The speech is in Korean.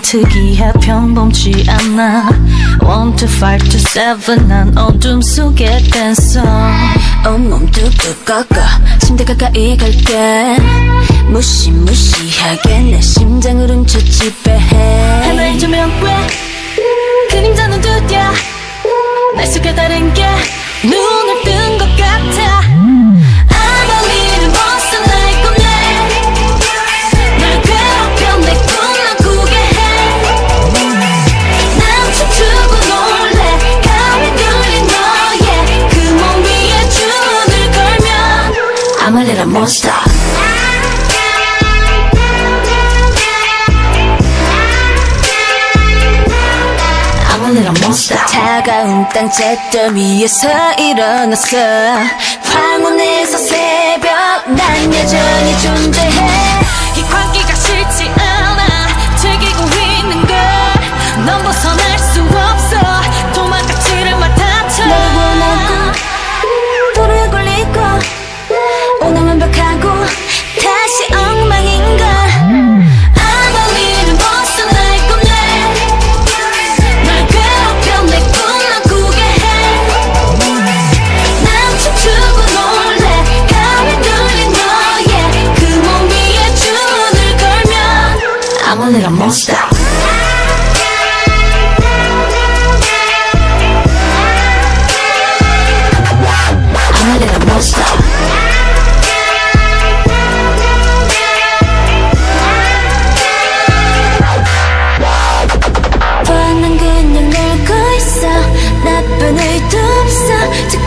특이해 평범치 않아 1, 2, 5, 2, 7 난 어둠 속에 댄서 온몸 뚝뚝 꺾어 침대 가까이 갈게 무시무시하게 내 심장을 훔쳐 지배해 하나의 조명괴 그림자는 두드려 날 속에 다른 게 눈을 뜬 것 같아 I'm a little monster like a man 널 괴롭혀 내 꿈만 꾸게 해 난 춤추고 놀래 가위 눌린 너의 그 몸 위에 줄을 걸면 I'm a little monster 차가운 땅 잿더미 위에서 일어났어 황혼에서 새벽 난 여전히 존재해 이 광기가 싫지 않아 즐기고 있는 걸 넌 벗어날 수 없어 도망가지를 마 다쳐 널 원하고 불을 굴리고 오늘 완벽하고 다시 엉망인걸 I'm a little monster I'm a little monster 뻔한 그냥 놀고 있어 나쁜 의도 없어